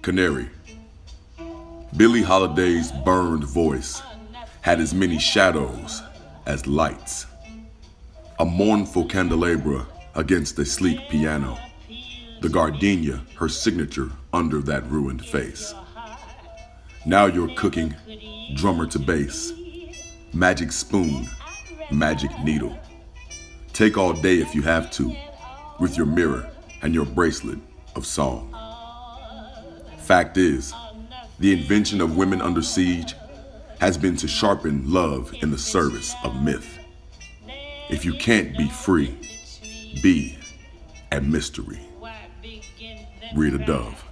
Canary. Billie Holiday's burned voice had as many shadows as lights. A mournful candelabra against a sleek piano. The gardenia, her signature under that ruined face. Now you're cooking, drummer to bass. Magic spoon, magic needle. Take all day if you have to, with your mirror and your bracelet of song. Fact is, the invention of women under siege has been to sharpen love in the service of myth. If you can't be free, be a mystery. Rita Dove.